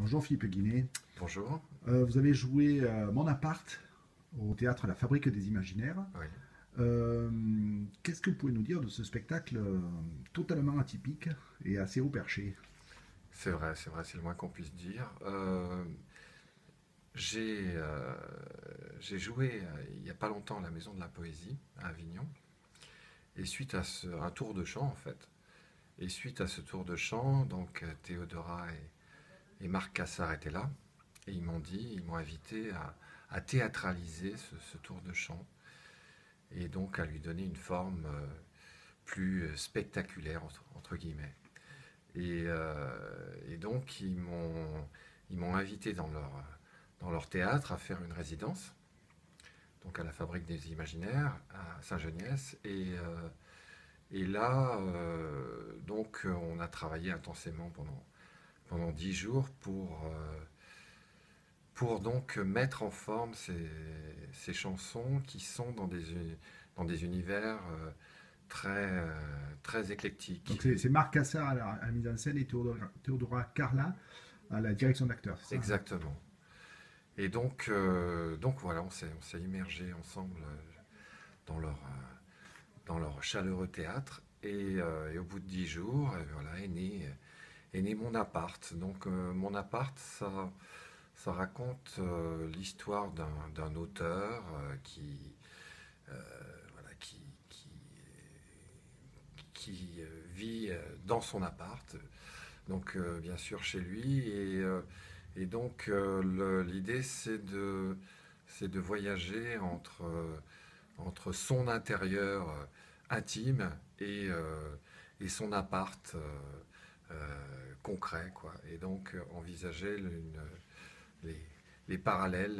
Bonjour Philippe Guinet. Bonjour. Vous avez joué Mon appart au théâtre La Fabrique des Imaginaires. Oui, Qu'est-ce que vous pouvez nous dire de ce spectacle totalement atypique et assez haut perché? c'est vrai, c'est le moins qu'on puisse dire. J'ai joué il n'y a pas longtemps à la Maison de la Poésie à Avignon, et suite à un tour de chant en fait. Et suite à ce tour de chant, donc Théodora et Marc Cassard étaient là, et ils m'ont invité à théâtraliser ce tour de chant, et donc à lui donner une forme plus spectaculaire entre guillemets. Et donc, ils m'ont invité dans leur théâtre à faire une résidence, donc à la Fabrique des Imaginaires, à Saint-Geniès. Et là, donc, on a travaillé intensément pendant 10 jours pour donc mettre en forme ces chansons qui sont dans des univers très Donc éclectiques. c'est Marc Cassard à la mise en scène et Théodora Carla à la direction d'acteurs, c'est ça? Exactement. Et donc voilà, on s'est immergé ensemble dans leur chaleureux théâtre. Et au bout de 10 jours, voilà, est né Mon appart. Donc Mon appart, ça raconte l'histoire d'un auteur euh, voilà, qui vit dans son appart, donc bien sûr chez lui. Et donc l'idée c'est de voyager entre son intérieur intime et son appart concret, quoi. Et donc envisager les, les parallèles,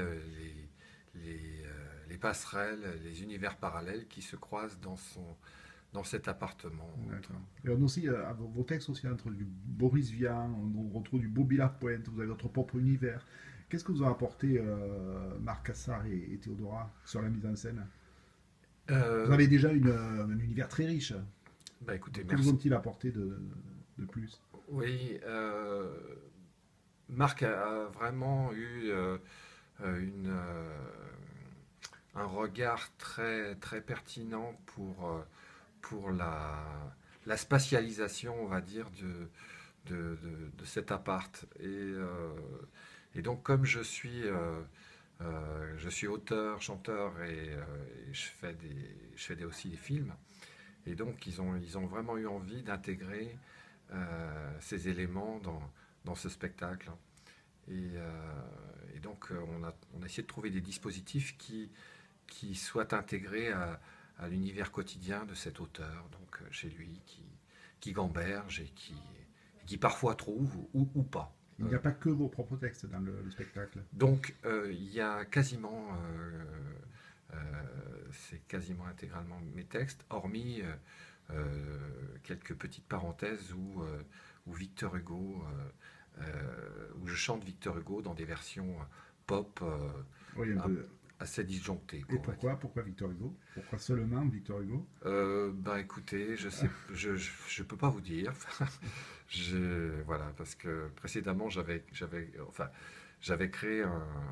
les passerelles, les univers parallèles qui se croisent dans cet appartement. D'accord. Et on aussi, vos textes aussi entre du Boris Vian, on retrouve du Bobby Lapointe, vous avez votre propre univers. Qu'est-ce que vous ont apporté Marc Cassard et Théodora sur la mise en scène? Vous Euh, avez déjà un univers très riche. Bah écoutez, Que vous merci. ont-ils apporté de plus? Oui, Marc a vraiment eu une, un regard très pertinent pour la spatialisation, on va dire, de cet appart. Et donc, comme je suis auteur, chanteur et je fais aussi des films, et donc ils ont vraiment eu envie d'intégrer ces éléments dans ce spectacle. Et donc on a essayé de trouver des dispositifs qui soient intégrés à l'univers quotidien de cet auteur, donc chez lui, qui gamberge et qui parfois trouve ou pas. Il n'y a pas que vos propres textes dans le spectacle. Donc il y a quasiment, c'est quasiment intégralement mes textes, hormis quelques petites parenthèses où Victor Hugo, où je chante Victor Hugo dans des versions pop Oui, un un- peu. assez disjonctées, Et quoi, on va dire. pourquoi Victor Hugo? Pourquoi seulement Victor Hugo? Ben écoutez, je peux pas vous dire. Voilà, parce que précédemment enfin, j'avais créé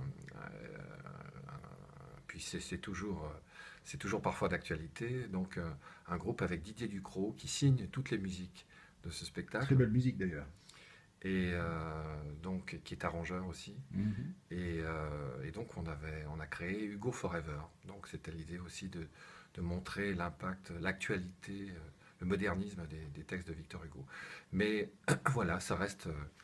puis c'est toujours parfois d'actualité, donc un groupe avec Didier Ducrot qui signe toutes les musiques de ce Très spectacle belle musique d'ailleurs. et donc qui est arrangeur aussi. Mhm. Et donc on a créé Hugo Forever. Donc c'était l'idée aussi de montrer l'impact, l'actualité, le modernisme textes de Victor Hugo. Mais voilà, ça reste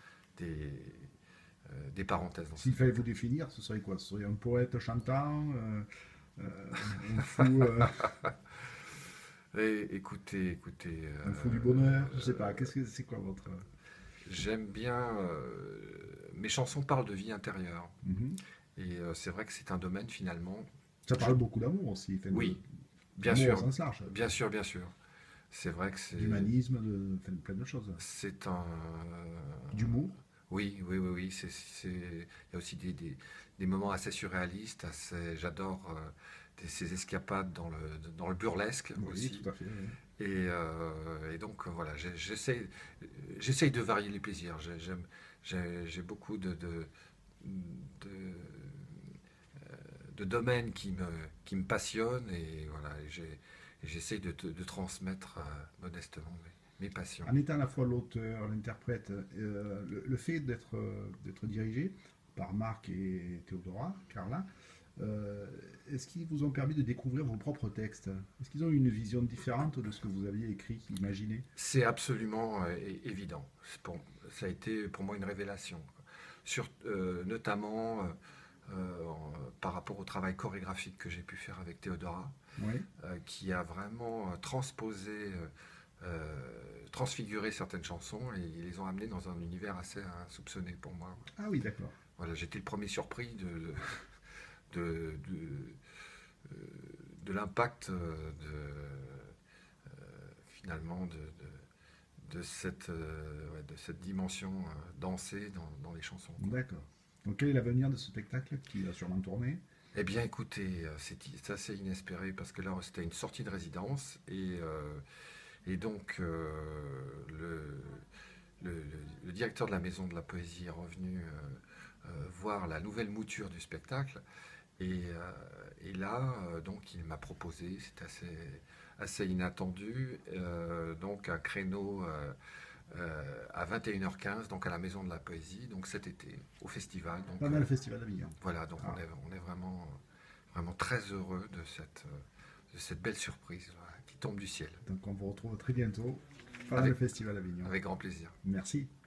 des parenthèses dans ce S'il fallait vous spectacle. définir, ce serait quoi? Ce serait un poète chantant, un fou, un fou du bonheur, je sais pas. Qu'est-ce que c'est quoi votre... j'aime bien. Mes chansons parlent de vie intérieure. Mhm. Et c'est vrai que c'est un domaine finalement. Ça Je, parle beaucoup d'amour aussi, enfin, oui, bien d'amour au sûr, sens large, bien sûr, bien sûr. C'est vrai que d'humanisme, enfin, plein de choses. c'est un. D'humour. Oui, oui, oui, oui. Il y a aussi des moments assez surréalistes. J'adore ces escapades dans le burlesque Oui, aussi. tout à fait. Oui. Et donc voilà, j'essaye de varier les plaisirs. J'ai beaucoup de domaines qui me passionnent et voilà, j'essaye de transmettre modestement mes passions. En étant à la fois l'auteur, l'interprète, le fait d'être dirigé par Marc et Théodora, Carla, est-ce qu'ils vous ont permis de découvrir vos propres textes? Est-ce qu'ils ont eu une vision différente de ce que vous aviez écrit, imaginé? C'est absolument évident. Ça a été pour moi une révélation. Notamment par rapport au travail chorégraphique que j'ai pu faire avec Théodora, Oui. qui a vraiment transfiguré certaines chansons et ils les ont amenées dans un univers assez insoupçonné pour moi. Ah oui, d'accord. Voilà, j'étais le premier surpris de, de, de l'impact finalement de cette dimension dansée dans les chansons, quoi. D'accord. Donc quel est l'avenir de ce spectacle qui va sûrement tourner? Eh bien, écoutez, c'est assez inespéré parce que là, c'était une sortie de résidence et donc le directeur de la Maison de la Poésie est revenu voir la nouvelle mouture du spectacle et là, donc, il m'a proposé, c'est assez inattendu, donc un créneau à 21h15, donc à la Maison de la Poésie, donc cet été, au festival. Donc, Pendant le Festival d'Avignon. voilà, donc Ah, on est vraiment très heureux de cette belle surprise voilà, qui tombe du ciel. donc on vous retrouve très bientôt pendant le Avec, Festival d'Avignon. avec grand plaisir. Merci.